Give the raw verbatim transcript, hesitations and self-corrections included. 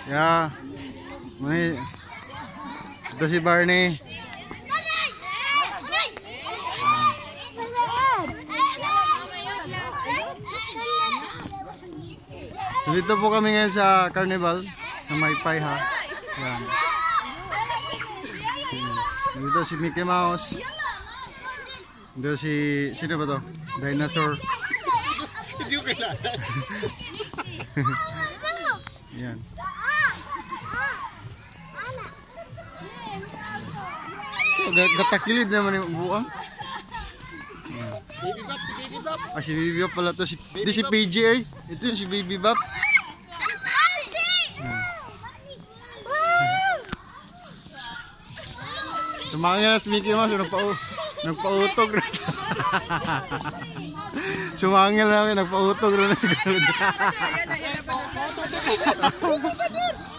Yeah. May ito si Barney. So dito po kami ngayon sa carnival sa Maypay ha. Yan. Dito si Mickey Mouse. Dito si sino ba to? Dinosaur. Hindi ko kilala. Yan. Gatakilid naman yung buang. Baby Bop, si Baby Bop. Ah, si Baby Bop pala to. Si, di si P J ay. Ito yung si Baby Bop. Sumangil na si Mickey Mouse. Nagpa nagpautog na. Sumangil na kami. Nagpautog na siguro.